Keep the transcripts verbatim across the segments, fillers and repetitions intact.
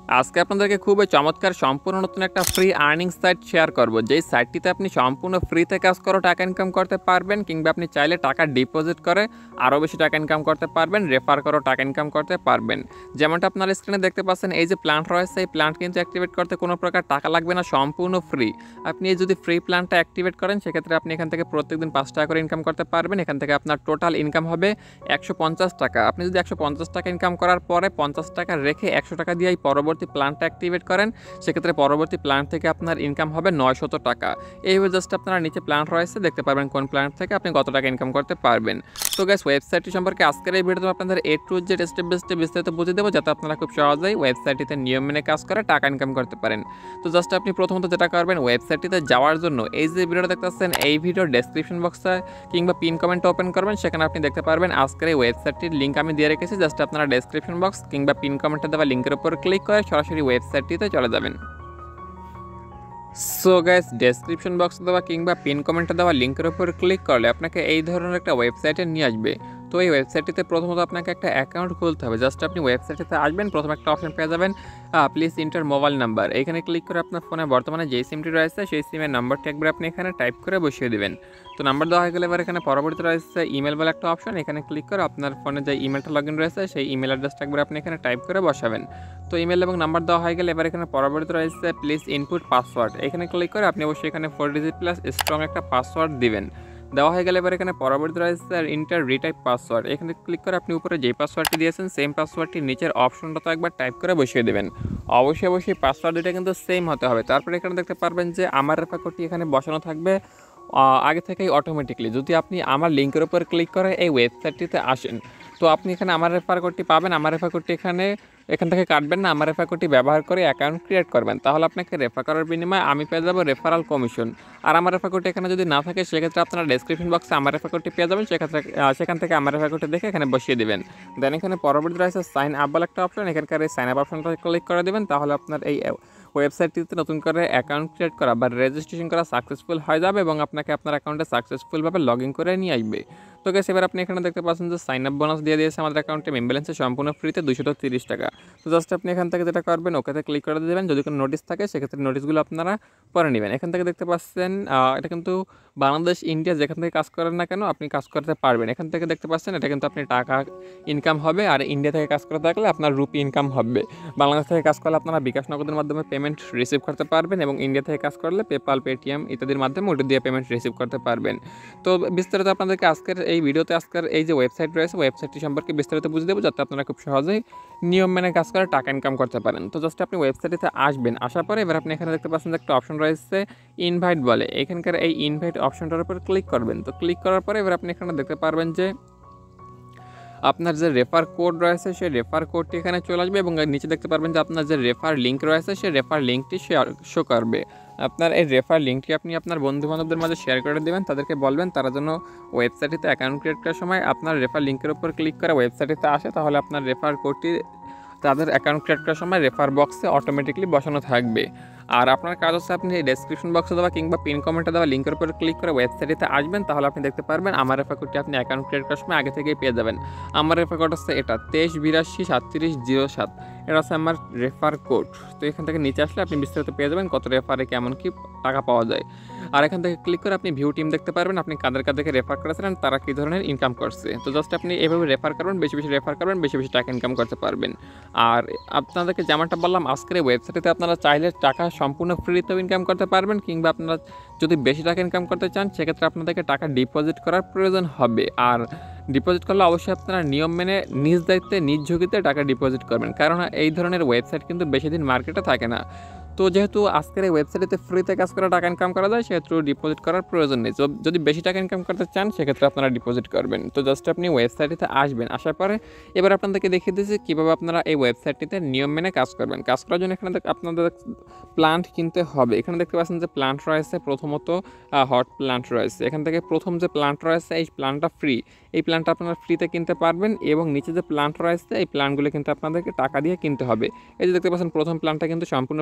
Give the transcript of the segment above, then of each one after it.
আজকে আপনাদেরকে খুবই চমৎকার সম্পূর্ণ নতুন একটা ফ্রি আর্নিং সাইট শেয়ার করব, যেই সাইটটিতে আপনি সম্পূর্ণ ফ্রিতে কাজ করে টাকা ইনকাম করতে পারবেন, কিংবা আপনি চাইলে টাকা ডিপোজিট করে আরও বেশি টাকা ইনকাম করতে পারবেন, রেফার করে টাকা ইনকাম করতে পারবেন। যেমনটা আপনার স্ক্রিনে দেখতে পাচ্ছেন, এই যে প্ল্যান্ট রয়েছে, এই প্ল্যান্ট কিন্তু অ্যাক্টিভেট করতে কোনো প্রকার টাকা লাগবে না, সম্পূর্ণ ফ্রি। আপনি এই যদি ফ্রি প্ল্যানটা অ্যাক্টিভেট করেন, সেক্ষেত্রে আপনি এখান থেকে প্রত্যেকদিন পাঁচ টাকা করে ইনকাম করতে পারবেন। এখান থেকে আপনার টোটাল ইনকাম হবে একশো পঞ্চাশ টাকা। আপনি যদি একশো পঞ্চাশ টাকা ইনকাম করার পরে পঞ্চাশ টাকা রেখে একশো টাকা দিয়ে এই পরবর্তী প্ল্যানটা অ্যাক্টিভেট করেন, সেক্ষেত্রে পরবর্তী প্ল্যান থেকে আপনার ইনকাম হবে নয়শত টাকা। এইভাবে জাস্ট আপনারা নিচে প্ল্যান রয়েছে, দেখতে পারবেন কোন প্ল্যান থেকে আপনি কত টাকা ইনকাম করতে পারবেন। তো গাইস, ওয়েবসাইটটি সম্পর্কে আজকের এই ভিডিওতে আপনাদের A to Z step by step বিস্তারিত বুঝিয়ে দেবো, যাতে আপনারা খুব সহজেই ওয়েবসাইটটিতে নিয়ম মেনে কাজ করে টাকা ইনকাম করতে পারেন। তো জাস্ট আপনি প্রথমত যেটা করবেন, ওয়েবসাইটটিতে যাওয়ার জন্য এই যে ভিডিওটা দেখতেছেন, এই ভিডিওর ডেসক্রিপশন বক্সে কিংবা পিন কমেন্ট ওপেন করবেন, সেখানে আপনি দেখতে পারবেন আজকের এই ওয়েবসাইটটির লিঙ্ক আমি দিয়ে রেখেছি। জাস্ট আপনারা ডেসক্রিপশন বক্স কিংবা পিন কমেন্টে দেওয়া লিঙ্কের উপর ক্লিক করে সরাসরি ওয়েবসাইটটিতে চলে যাবেন। সো গাইস, ডেসক্রিপশন বক্সে দেওয়া কিংবা পিন কমেন্টে দেওয়া লিঙ্কের উপর ক্লিক করলে আপনাকে এই ধরনের একটা ওয়েবসাইটে নিয়ে আসবে। তো এই ওয়েবসাইটটিতে প্রথমত আপনাকে একটা অ্যাকাউন্ট খুলতে হবে। জাস্ট আপনি ওয়েবসাইটটিতে আসবেন, প্রথমে একটা অপশন পেয়ে যাবেন, প্লিজ ইন্টার মোবাইল নাম্বার। এখানে ক্লিক করে আপনার ফোনে বর্তমানে যেই সিমটি রয়েছে সেই সিমের নাম্বারটি একবার আপনি এখানে টাইপ করে বসিয়ে দেবেন। তো নাম্বার দেওয়া হয়ে গেলে এবার এখানে পরবর্তী রয়েছে ইমেল বলে একটা অপশন। এখানে ক্লিক করে আপনার ফোনে যে ইমেলটা লগ ইন রয়েছে সেই ইমেল অ্যাড্রেসটা একবার আপনি এখানে টাইপ করে বসাবেন। তো ইমেল এবং নাম্বার দেওয়া হয়ে গেলে এবার এখানে পরবর্তী রয়েছে প্লিজ ইনপুট পাসওয়ার্ড। এখানে ক্লিক করে আপনি অবশ্যই এখানে ফোর ডিজিট প্লাস স্ট্রং একটা পাসওয়ার্ড দিবেন। দেওয়া হয়ে গেলে এবার এখানে পরবর্তী রয়েছে ইন্টার রিটাইপ পাসওয়ার্ড। এখানে ক্লিক করে আপনি উপরে যেই পাসওয়ার্ডটি দিয়েছেন সেম পাসওয়ার্ডটি নিচের অপশনটা তো একবার টাইপ করে বসিয়ে দেবেন। অবশ্যই অবশ্যই পাসওয়ার্ড দুটো কিন্তু সেম হতে হবে। তারপরে এখানে দেখতে পারবেন যে আমার রেফার কোডটি এখানে বসানো থাকবে আগে থেকেই অটোমেটিকলি। যদি আপনি আমার লিঙ্কের উপর ক্লিক করে এই ওয়েবসাইটটিতে আসেন, তো আপনি এখানে আমার রেফার কোডটি পাবেন। আমার রেফার কোডটি এখানে এখান থেকে কাটবেন না, আমার রেফার কোডটি ব্যবহার করে অ্যাকাউন্ট ক্রিয়েট করবেন। তাহলে আপনাকে রেফার করার বিনিময়ে আমি পেয়ে যাবো রেফারাল কমিশন। আর আমার রেফার কোডটি এখানে যদি না থাকে, সেক্ষেত্রে আপনারা ডেসক্রিপশন বক্সে আমার রেফার কোডটি পেয়ে যাবেন। সেক্ষেত্রে সেখান থেকে আমার রেফার কোডটি দেখে এখানে বসিয়ে দেবেন। দেন এখানে পরবর্তী রয়েছে সাইন আপ বলে একটা অপশন। এখানকার এই সাইন আপ অপশনটা ক্লিক করে দেবেন। তাহলে আপনার এই ওয়েবসাইটটিতে নতুন করে অ্যাকাউন্ট ক্রিয়েট করা বা রেজিস্ট্রেশন করা সাকসেসফুল হয়ে যাবে এবং আপনাকে আপনার অ্যাকাউন্টে সাকসেসফুলভাবে লগ ইন করে নিয়ে আসবে। তো গাইস, এবার আপনি এখানে দেখতে পাচ্ছেন যে সাইন আপ বোনাস দিয়ে দিয়েছে আমাদের অ্যাকাউন্টে মেম ব্যালেন্সে সম্পূর্ণ ফ্রিতে দুশো তিরিশ টাকা। তো জাস্ট আপনি এখান থেকে যেটা করবেন, ওকেতে ক্লিক করে দেবেন। যদি কোনো নোটিস থাকে, সেক্ষেত্রে নোটিসগুলো আপনারা পরে নেবেন। এখান থেকে দেখতে পাচ্ছেন এটা কিন্তু বাংলাদেশ, ইন্ডিয়া যেখান থেকে কাজ করেন না কেন আপনি কাজ করতে পারবেন। এখান থেকে দেখতে পাচ্ছেন এটা কিন্তু আপনি টাকা ইনকাম হবে। আর ইন্ডিয়া থেকে কাজ করে থাকলে আপনার রুপি ইনকাম হবে। বাংলাদেশ থেকে কাজ করলে আপনারা বিকাশ নগদের মাধ্যমে পেমেন্ট রিসিভ করতে পারবেন, এবং ইন্ডিয়া থেকে কাজ করলে পেপাল, পেটিএম ইত্যাদির মাধ্যমে ওটি দিয়ে পেমেন্ট রিসিভ করতে পারবেন। তো বিস্তারিত আপনাদেরকে আজকের এই ভিডিওতে আজকের এই যে ওয়েবসাইট রয়েছে, ওয়েবসাইটটি সম্পর্কে বিস্তারিত বুঝিয়ে দেবো, যাতে আপনারা খুব সহজেই নিয়ম মেনে কাজ করে টাকা ইনকাম করতে পারেন। তো জাস্ট আপনি ওয়েবসাইটটিতে আসবেন, আসার পরে এবার আপনি এখানে দেখতে পাচ্ছেন যে একটা অপশন রয়েছে ইনভাইট বলে। এখানকার এই ইনভাইট অপশনটার উপর ক্লিক করবেন। তো ক্লিক করার পরে এবার আপনি এখানে দেখতে পারবেন যে আপনার যে রেফার কোড রয়েছে সেই রেফার কোডটি এখানে চলে আসবে, এবং নিচে দেখতে পারবেন যে আপনার যে রেফার লিঙ্ক রয়েছে সেই রেফার লিঙ্কটি শো করবে। আপনার এই রেফার লিঙ্কটি আপনি আপনার বন্ধুবান্ধবদের মাঝে শেয়ার করে দেবেন, তাদেরকে বলবেন তারা যেন ওয়েবসাইটটিতে অ্যাকাউন্ট ক্রিয়েট করার সময় আপনার রেফার লিঙ্কের উপর ক্লিক করে ওয়েবসাইটটিতে আসে। তাহলে আপনার রেফার কোডটি তাদের অ্যাকাউন্ট ক্রিয়েট করার সময় রেফার বক্সে অটোমেটিকলি বসানো থাকবে। আর আপনার কাজ হচ্ছে আপনি ডেসক্রিপশন বক্সে দেওয়া কিংবা পিন কমেন্টে দেওয়া লিঙ্কের উপর ক্লিক করে ওয়েবসাইটে আসবেন। তাহলে আপনি দেখতে পারবেন আমার রেফার কোডটি আপনি অ্যাকাউন্ট ক্রিয়েট করার সময় আগে থেকেই পেয়ে যাবেন। আমার রেফার কোড হচ্ছে এটা তেইশ বিরাশি সাতত্রিশ জিরো সাত, এটা হচ্ছে আমার রেফার কোড। তো এখান থেকে নিচে আসলে আপনি বিস্তারিত পেয়ে যাবেন কত রেফারে কেমন কি টাকা পাওয়া যায়। আর এখান থেকে ক্লিক করে আপনি ভিউ টিম দেখতে পারবেন, আপনি কাদের কাদেরকে রেফার করেছিলেন, তারা কী ধরনের ইনকাম করছে। তো জাস্ট আপনি এভাবে রেফার করবেন, বেশি বেশি রেফার করবেন, বেশি বেশি টাকা ইনকাম করতে পারবেন। আর আপনাদেরকে যেমনটা বললাম, আজকের এই ওয়েবসাইটে আপনারা চাইলে টাকা সম্পূর্ণ ফ্রিতেও ইনকাম করতে পারবেন, কিংবা আপনারা যদি বেশি টাকা ইনকাম করতে চান, সেক্ষেত্রে আপনাদেরকে টাকা ডিপোজিট করার প্রয়োজন হবে। আর ডিপোজিট করলে অবশ্যই আপনারা নিয়ম মেনে নিজ দায়িত্বে নিজ ঝুঁকিতে টাকা ডিপোজিট করবেন, কারণ এই ধরনের ওয়েবসাইট কিন্তু বেশি দিন মার্কেটে থাকে না। তো যেহেতু আজকের এই ওয়েবসাইটে ফ্রিতে কাজ করে টাকা ইনকাম করা যায়, সেহেতু ডিপোজিট করার প্রয়োজন নেই। যদি বেশি টাকা ইনকাম করতে চান, সেক্ষেত্রে আপনারা ডিপোজিট করবেন। তো জাস্ট আপনি ওয়েবসাইটটিতে আসবেন, আসার পরে এবার আপনাদেরকে দেখিয়ে দিয়েছি কীভাবে আপনারা এই ওয়েবসাইটটিতে নিয়ম মেনে কাজ করবেন। কাজ করার জন্য এখানে আপনাদের প্ল্যান্ট কিনতে হবে। এখানে দেখতে পাচ্ছেন যে প্ল্যান্ট রয়েছে, প্রথমত হট প্ল্যান্ট রয়েছে। এখান থেকে প্রথম যে প্ল্যান্ট রয়েছে এই প্ল্যান্টটা ফ্রি, এই প্ল্যানটা আপনারা ফ্রিতে কিনতে পারবেন, এবং নিচে যে প্ল্যান্ট রয়েছে এই প্ল্যানগুলো কিন্তু আপনাদেরকে টাকা দিয়ে কিনতে হবে। এই যে দেখতে পাচ্ছেন প্রথম প্ল্যানটা কিন্তু সম্পূর্ণ ফ্রি, এবং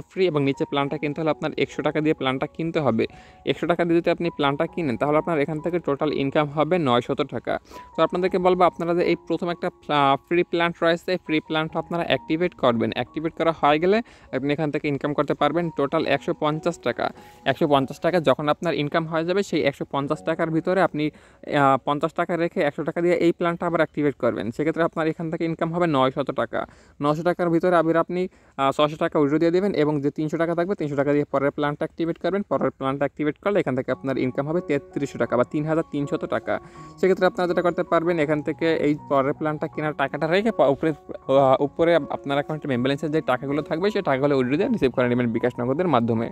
নিচে প্ল্যানটা কিনতে হলে আপনার একশো টাকা দিয়ে প্ল্যানটা কিনতে হবে। একশো টাকা দিয়ে যদি আপনি প্ল্যানটা কিনেন তাহলে আপনার এখান থেকে টোটাল ইনকাম হবে নয়শত টাকা। তো আপনাদেরকে বলবো আপনারা যে এই প্রথম একটা ফ্রি প্ল্যান রয়েছে, এই ফ্রি প্ল্যানটা আপনারা অ্যাক্টিভেট করবেন। অ্যাক্টিভেট করা হয়ে গেলে আপনি এখান থেকে ইনকাম করতে পারবেন টোটাল একশো পঞ্চাশ টাকা। একশো পঞ্চাশ টাকা যখন আপনার ইনকাম হয়ে যাবে, সেই একশো পঞ্চাশ টাকার ভিতরে আপনি পঞ্চাশ টাকা রেখে একশো টাকা দিয়ে এই প্ল্যানটা আবার অ্যাক্টিভেট করবেন। সেক্ষেত্রে আপনার এখান থেকে ইনকাম হবে নয়শত টাকা। নশো টাকার ভিতরে আবার আপনি ছশো টাকা উইড্রো দিয়ে দেবেন এবং যে তিনশো টাকা থাকবে তিনশো টাকা দিয়ে পরের প্ল্যানটা অ্যাক্টিভেট করবেন। পরের প্ল্যানটা অ্যাক্টিভেট করলে এখান থেকে আপনার ইনকাম হবে তেত্রিশশো টাকা বা তিন হাজার তিনশত টাকা। সেক্ষেত্রে আপনারা যেটা করতে পারবেন, এখান থেকে এই পরের প্ল্যানটা কেনার টাকাটা রেখে উপরে উপরে আপনার অ্যাকাউন্টে মেম ব্যালেন্সের যে টাকাগুলো থাকবে সেই টাকাগুলো উইড্রো দিয়ে রিসিভ করে নেবেন বিকাশ নগদের মাধ্যমে।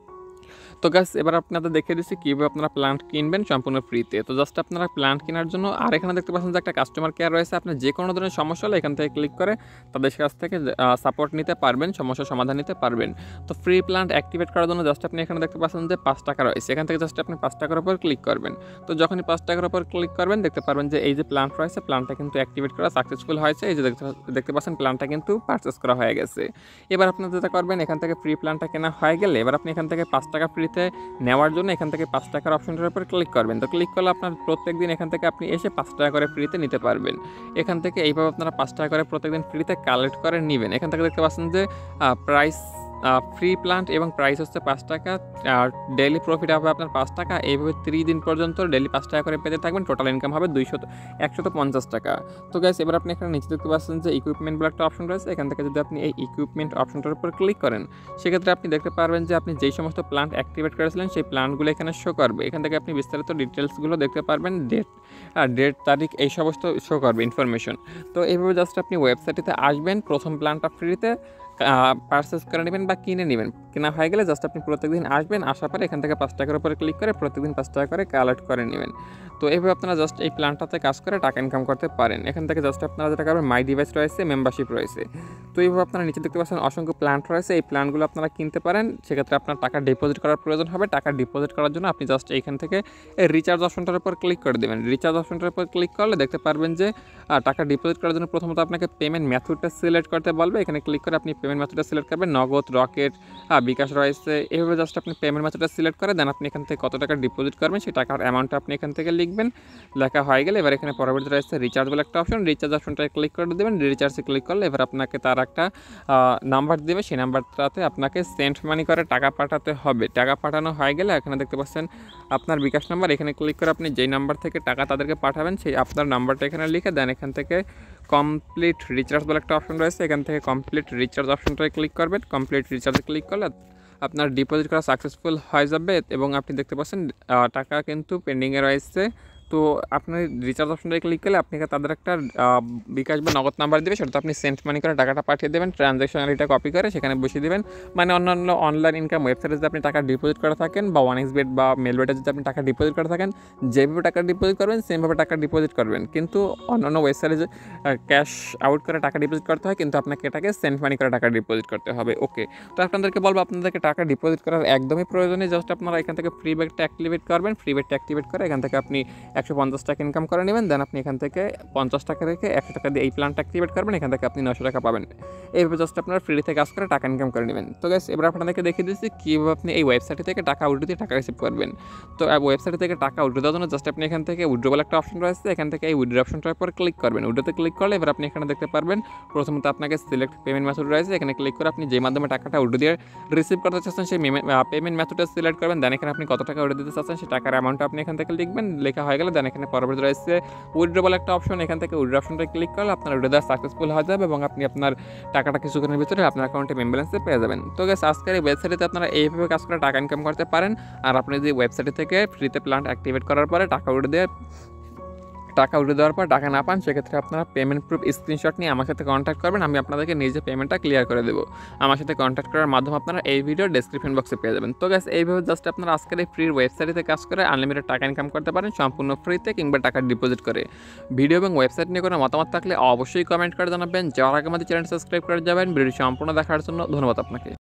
তো গাইস এবার আপনাদের দেখিয়ে দিচ্ছি কীভাবে আপনারা প্ল্যান্ট কিনবেন সম্পূর্ণ ফ্রিতে। তো জাস্ট আপনারা প্ল্যান্ট কেনার জন্য আর এখানে দেখতে পাচ্ছেন যে একটা কাস্টমার কেয়ার রয়েছে। আপনার যে কোনো ধরনের সমস্যা হলে এখান থেকে ক্লিক করে তাদের কাছ থেকে সাপোর্ট নিতে পারবেন, সমস্যার সমাধান নিতে পারবেন। তো ফ্রি প্ল্যান্ট অ্যাক্টিভেট করার জন্য জাস্ট আপনি এখানে দেখতে পাচ্ছেন যে পাঁচ টাকা রয়েছে, এখান থেকে জাস্ট আপনি পাঁচ টাকার উপর ক্লিক করবেন। তো যখনই পাঁচ টাকার উপর ক্লিক করবেন দেখতে পারবেন যে এই যে প্ল্যান্ট রয়েছে, প্ল্যানটা কিন্তু অ্যাক্টিভেট করা সাকসেসফুল হয়েছে। এই যে দেখতে পাচ্ছেন প্ল্যানটা কিন্তু পারচেস করা হয়ে গেছে। এবার আপনারা যেটা করবেন, এখান থেকে ফ্রি প্ল্যানটা কেনা হয়ে গেলে এবার আপনি এখান থেকে পাঁচ টাকা ফ্রিতে নেওয়ার জন্য এখান থেকে পাঁচ টাকার অপশনটার উপর ক্লিক করবেন। তো ক্লিক করলে আপনার প্রত্যেক দিন এখান থেকে আপনি এসে পাঁচ টাকা করে ফ্রিতে নিতে পারবেন। এখান থেকে এইভাবে আপনারা পাঁচ টাকা করে প্রত্যেকদিন ফ্রিতে কালেক্ট করে নেবেন। এখান থেকে দেখতে পাচ্ছেন যে প্রাইস ফ্রি প্ল্যান্ট এবং প্রাইস হচ্ছে পাঁচ টাকা, আর ডেইলি প্রফিট হবে আপনার পাঁচ টাকা। এইভাবে ত্রিশ দিন পর্যন্ত ডেইলি পাঁচ টাকা করে পেতে থাকবেন। টোটাল ইনকাম হবে দুইশো একশত পঞ্চাশ টাকা। তো গাইস এবার আপনি এখানে নিচে দেখতে পাচ্ছেন যে ইকুইপমেন্ট বলে একটা অপশন রয়েছে। এখান থেকে যদি আপনি এই ইকুইপমেন্ট অপশনটার উপর ক্লিক করেন সেক্ষেত্রে আপনি দেখতে পারবেন যে আপনি যেই সমস্ত প্ল্যান্ট অ্যাক্টিভেট করেছিলেন সেই প্ল্যান্টগুলো এখানে শো করবে। এখান থেকে আপনি বিস্তারিত ডিটেলসগুলো দেখতে পারবেন, ডেট আর ডেট তারিখ এই সমস্ত শো করবে ইনফরমেশন। তো এইভাবে জাস্ট আপনি ওয়েবসাইটটিতে আসবেন, প্রথম প্ল্যানটা ফ্রিতে পারচেস করে নেবেন বা কিনে নেবেন। কেনা হয়ে গেলে জাস্ট আপনি প্রত্যেকদিন আসবেন, আসার পরে এখান থেকে পাঁচ টাকার উপরে ক্লিক করে প্রত্যেকদিন পাঁচ টাকা করে কালেক্ট করে নেবেন। তো এইভাবে আপনারা জাস্ট এই প্ল্যানটাতে কাজ করে টাকা ইনকাম করতে পারেন। এখান থেকে জাস্ট আপনারা যেটা করবেন, মাই ডিভাইস রয়েছে, মেম্বারশিপ রয়েছে। তো এইভাবে আপনারা নিচে দেখতে পাচ্ছেন অসংখ্য প্ল্যান রয়েছে, এই প্ল্যানগুলো আপনারা কিনতে পারেন। সেক্ষেত্রে আপনার টাকা ডিপোজিট করার প্রয়োজন হবে। টাকা ডিপোজিট করার জন্য আপনি জাস্ট এইখান থেকে এই রিচার্জ অপশনটার উপর ক্লিক করে দেবেন। রিচার্জ অপশনটার উপর ক্লিক করলে দেখতে পারবেন যে টাকা ডিপোজিট করার জন্য প্রথমত আপনাকে পেমেন্ট মেথডটা সিলেক্ট করতে বলবে। এখানে ক্লিক করে আপনি পেমেন্ট মেথডটা সিলেক্ট করবেন, নগদ, রকেট, বিকাশ রয়েছে। এইভাবে জাস্ট আপনি পেমেন্ট মেথডটা সিলেক্ট করে দেন আপনি এখান থেকে কত টাকা ডিপোজিট করবেন সেই টাকার অ্যামাউন্টটা আপনি এখান থেকে লিখবেন। লেখা হয়ে গেলে এবার এখানে পরবর্তী রয়েছে রিচার্জ বলে একটা অপশন, রিচার্জ অপশনটায় ক্লিক করে দেবেন। রিচার্জে ক্লিক করলে এবার আপনাকে তার একটা নাম্বার দেবে, সেই নাম্বারটাতে আপনাকে সেন্ড মানি করে টাকা পাঠাতে হবে। টাকা পাঠানো হয়ে গেলে এখানে দেখতে পাচ্ছেন আপনার বিকাশ নাম্বার, এখানে ক্লিক করে আপনি যেই নাম্বার থেকে টাকা তাদেরকে পাঠাবেন সেই আপনার নাম্বারটা এখানে লিখে দেন। এখান থেকে কমপ্লিট রিচার্জ বলে একটা অপশন রয়েছে, এখান থেকে কমপ্লিট রিচার্জ অপশনটায় ক্লিক করবেন। কমপ্লিট রিচার্জে ক্লিক করলে আপনার ডিপোজিট করা সাকসেসফুল হয়ে যাবে এবং আপনি দেখতে পাচ্ছেন টাকা কিন্তু পেন্ডিংয়ে রয়েছে। তো আপনি রিচার্জ অপশনটায় ক্লিক করলে আপনাকে তাদের একটা বিকাশ বা নগদ নাম্বার দেবে, সেটা আপনি সেন্ড মানি করে টাকাটা পাঠিয়ে দেবেন। ট্রানজ্যাকশন আইডিটা কপি করে সেখানে বসিয়ে দেবেন। মানে অন্যান্য অনলাইন ইনকাম ওয়েবসাইটে যদি আপনি টাকা ডিপোজিট করে থাকেন বা ওয়ান এক্স বেট বা মেলবেটে যদি আপনি টাকা ডিপোজিট করে থাকেন, যেভাবে টাকা ডিপোজিট করবেন সেমভাবে টাকা ডিপোজিট করবেন। কিন্তু অন্যান্য ওয়েবসাইটে যে ক্যাশ আউট করে টাকা ডিপোজিট করতে হয়, কিন্তু আপনাকে এটাকে সেন্ড মানি করে টাকা ডিপোজিট করতে হবে। ওকে, তো আপনাদেরকে বলবো আপনাদেরকে টাকা ডিপোজিট করার একদমই প্রয়োজনীয়। জাস্ট আপনারা এখান থেকে ফ্রি বেটটা অ্যাক্টিভেট করবেন। ফ্রি বেটটা অ্যাক্টিভেট করে এখান থেকে আপনি একশো পঞ্চাশ টাকা ইনকাম করে নেবেন। দেন আপনি এখান থেকে পঞ্চাশ টাকা রেখে একশো টাকা দিয়ে এই প্ল্যানটা অ্যাক্টিভেট করবেন। এখান থেকে আপনি নশো টাকা পাবেন। এইভাবে জাস্ট আপনারা ফ্রিতে কাজ করে টাকা ইনকাম করে নেবেন। তো গাইস এবার আপনাদেরকে দেখিয়ে দিচ্ছি কীভাবে আপনি এই ওয়েবসাইট থেকে টাকা উইথড্র দিয়ে টাকা রিসিভ করবেন। তো ওয়েবসাইট থেকে টাকা উইথড্র দেওয়ার জন্য জাস্ট আপনি এখান থেকে উইথড্র বলে একটা অপশন রয়েছে, এখান থেকে এই উইথড্র অপশনটার উপর ক্লিক করবেন। উইথড্রতে ক্লিক করলে এবার আপনি এখানে দেখতে পারবেন প্রথমত আপনাকে সিলেক্ট পেমেন্ট মেথড রয়েছে, এখানে ক্লিক করে আপনি যে মাধ্যমে টাকাটা উইথড্র দিয়ে রিসিভ করতে চাচ্ছেন সেই পেমেন্ট মেথডটা সিলেক্ট করবেন। দেন এখানে আপনি কত টাকা উইথড্র দিতে চাচ্ছেন সেই টাকার অ্যামাউন্টটা আপনি এখান থেকে লিখবেন। লেখা হয়ে গেলে দেন এখানে পরবর্তী রয়েছে উইথড্র বলে একটা অপশন, এখান থেকে উইথড্র অপশনটা ক্লিক করলে আপনার উইথড্র দেওয়া সাকসেসফুল হয়ে যাবে এবং আপনি আপনার টাকাটা কিছুক্ষণের ভিতরে আপনার অ্যাকাউন্টে মেম ব্যালেন্সে পেয়ে যাবেন। তো গাইস আজকের এই ওয়েবসাইটে আপনারা এইভাবে কাজ করে টাকা ইনকাম করতে পারেন। আর আপনি যদি ওয়েবসাইট থেকে ফ্রিতে প্ল্যান অ্যাক্টিভেট করার পরে টাকা উইথড্র দিয়ে টাকা উঠে দেওয়ার পর টাকা না পান, সেক্ষেত্রে আপনারা পেমেন্ট প্রুফ স্ক্রিনশট নিয়ে আমার সাথে কন্ট্যাক্ট করবেন। আমি আপনাদেরকে নিজে পেমেন্টটা ক্লিয়ার করে দেবো। আমার সাথে কন্ট্যাক্ট করার মাধ্যমে আপনারা এই ভিডিওর ডেসক্রিপশন বক্সে পেয়ে যাবেন। তো গাইস এইভাবে জাস্ট আপনারা আজকের এই ফ্রি ওয়েবসাইটে কাজ করে আনলিমিটেড টাকা ইনকাম করতে পারেন সম্পূর্ণ ফ্রিতে কিংবা টাকা ডিপোজিট করে। ভিডিও এবং ওয়েবসাইট নিয়ে কোনো মতামত থাকলে অবশ্যই কমেন্ট করে জানাবেন। যাওয়ার আগে আমাদের চ্যানেল সাবস্ক্রাইব করে যাবেন। ভিডিও সম্পূর্ণ দেখার জন্য ধন্যবাদ আপনাকে।